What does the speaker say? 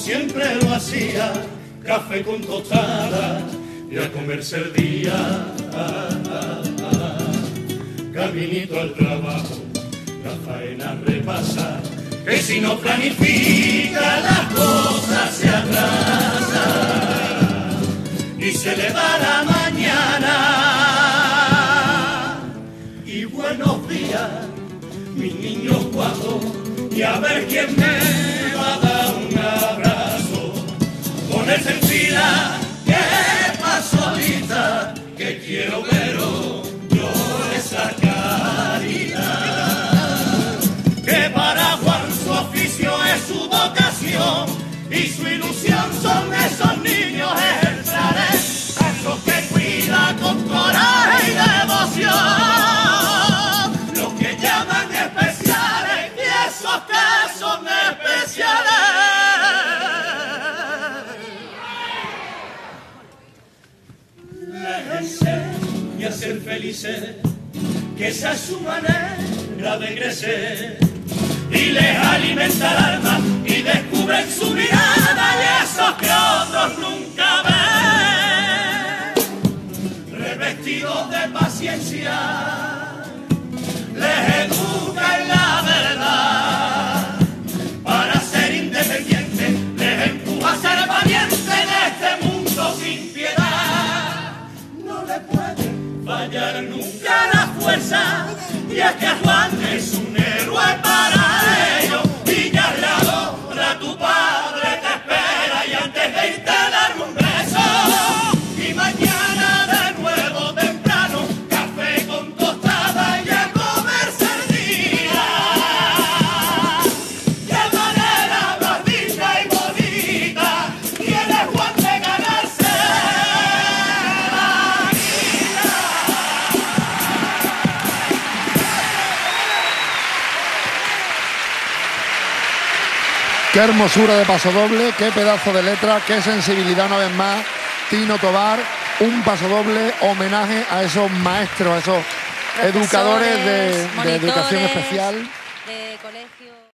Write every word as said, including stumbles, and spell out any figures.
siempre lo hacía, café con tostada y a comerse el día. Ah, ah, ah. Caminito al trabajo, la faena repasa, que si no planifica las cosas se atrasan y se le va la mañana. Y buenos días, mis niños guapos, y a ver quién me va a dar un abrazo. Ponerse en fila, que paso ahorita, que quiero veros yo esa caridad. Que para Juan su oficio es su vocación y su ilusión son esos niños ejemplares, esos que cuida con coraje y devoción, los que llaman especiales y esos que son especiales. Les enseña a ser felices, que esa es su manera de crecer, y les alimenta el alma y descubren su mirada y esos que otros nunca ven. Revestidos de paciencia, les educa en la verdad, para ser independientes, les empuja a ser valientes en este mundo sin piedad. No le puede fallar nunca la fuerza, y es que Juan es un héroe para ellos, y ya la adora tu padre te espera, y antes de irte darme un beso, y mañana de nuevo temprano, café con tostada y a comerse el día. Qué manera más linda y bonita tiene Juan de ganarse la vida. Qué hermosura de pasodoble, qué pedazo de letra, qué sensibilidad una vez más. Tino Tobar, un pasodoble homenaje a esos maestros, a esos educadores de, de educación especial. De colegio.